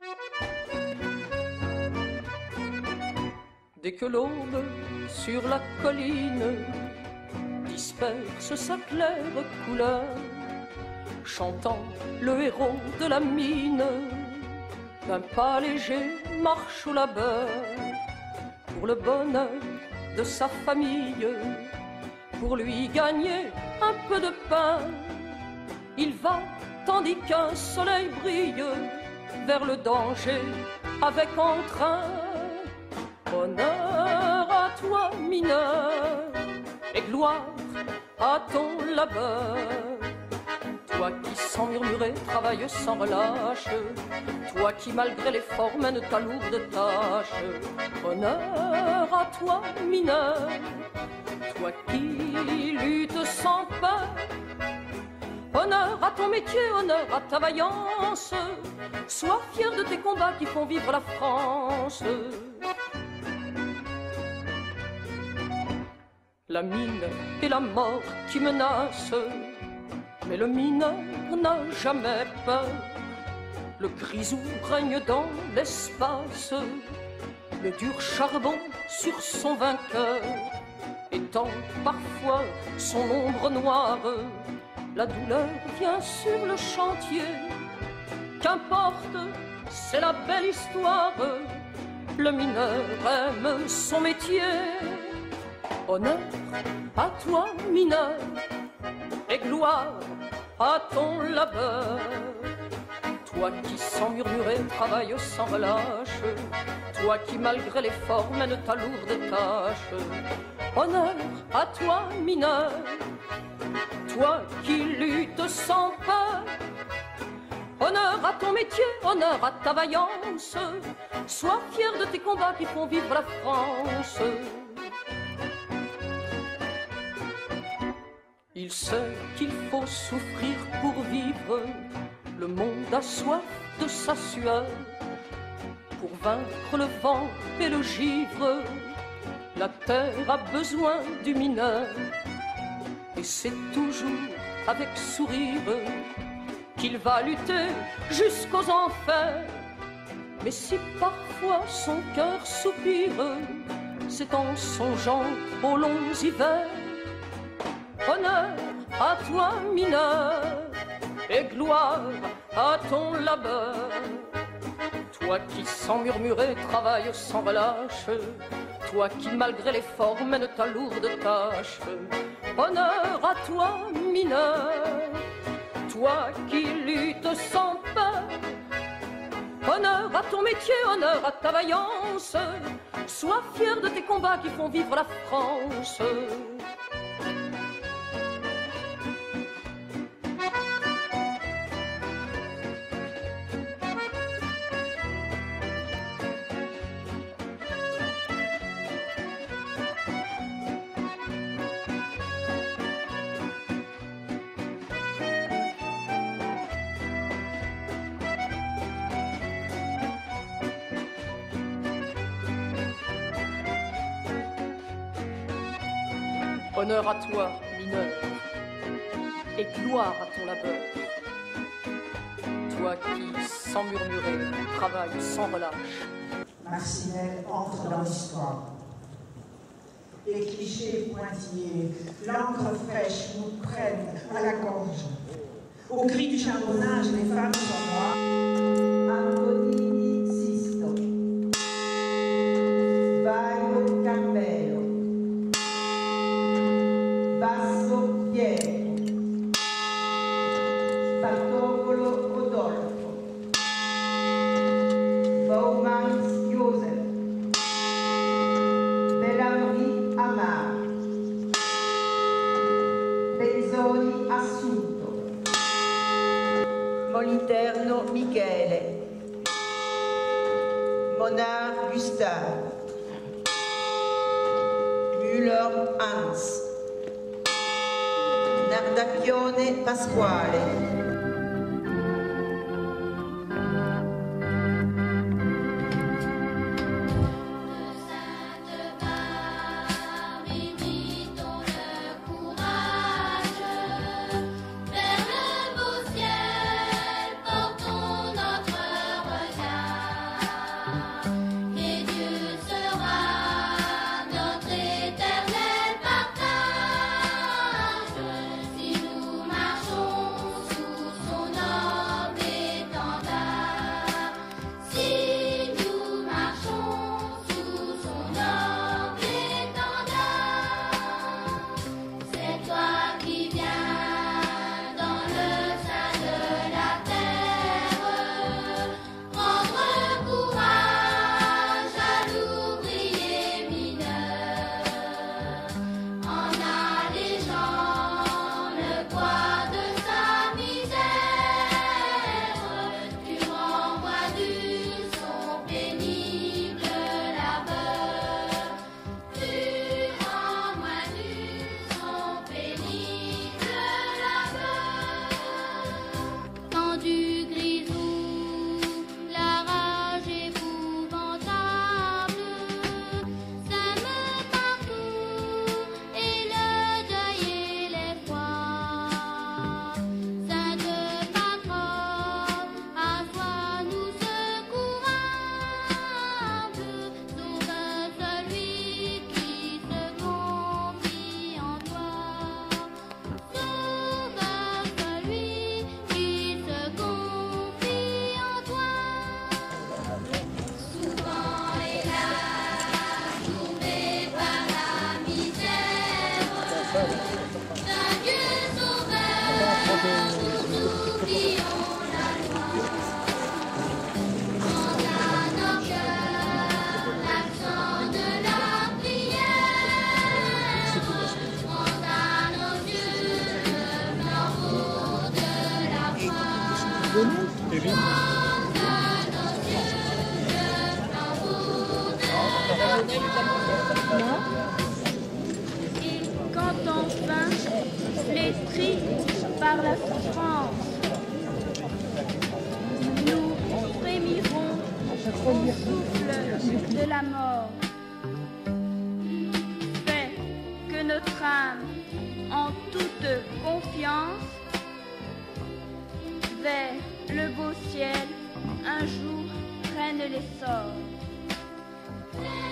Dès que l'aube sur la colline disperse sa claire couleur, chantant le héros de la mine, d'un pas léger marche au labeur, pour le bonheur de sa famille, pour lui gagner un peu de pain. Il va tandis qu'un soleil brille vers le danger avec entrain. Honneur à toi, mineur, et gloire à ton labeur. Toi qui sans murmurer travailles sans relâche, toi qui malgré l'effort mène ta lourde tâche. Honneur à toi, mineur, toi qui luttes sans peur. Honneur à ton métier, honneur à ta vaillance. Sois fier de tes combats qui font vivre la France. La mine et la mort qui menacent, mais le mineur n'a jamais peur. Le grisou règne dans l'espace, le dur charbon sur son vainqueur, étend parfois son ombre noire. La douleur vient sur le chantier, qu'importe, c'est la belle histoire. Le mineur aime son métier. Honneur à toi, mineur, et gloire à ton labeur. Toi qui sans murmurer travailles sans relâche, toi qui malgré l'effort mène ta lourde tâche. Honneur à toi, mineur, toi qui luttes sans peur. Honneur à ton métier, honneur à ta vaillance. Sois fier de tes combats qui font vivre la France. Il sait qu'il faut souffrir pour vivre. Le monde a soif de sa sueur. Pour vaincre le vent et le givre, la terre a besoin du mineur. Et c'est toujours avec sourire qu'il va lutter jusqu'aux enfers. Mais si parfois son cœur soupire, c'est en songeant aux longs hivers. Honneur à toi, mineur, et gloire à ton labeur. Toi qui sans murmurer travailles sans relâche, toi qui malgré l'effort mène ta lourde tâche. Honneur à toi, mineur, toi qui luttes sans peur. Honneur à ton métier, honneur à ta vaillance. Sois fier de tes combats qui font vivre la France. Honneur à toi, mineur, et gloire à ton labeur. Toi qui, sans murmurer, travailles sans relâche. Marcinelle entre dans l'histoire. Les clichés pointillés, l'encre fraîche nous prennent à la gorge. Au cri du charbonnage, les femmes sont noires. Antonini Sisto, Baio Carmelo, Basso Pietro, Bartolo Rodolfo, Baumann Joseph, Bellamri Amar, Benzoni Assunto, Moliterno Michele, Monar Gustave, Müller Hans, Nardacchione Pasquale. Vers le beau ciel, portons notre regard. Et quand enfin, flétris par la souffrance, nous frémirons au souffle de la mort, fais que notre âme, en toute confiance, vers le beau ciel, un jour prenne l'essor.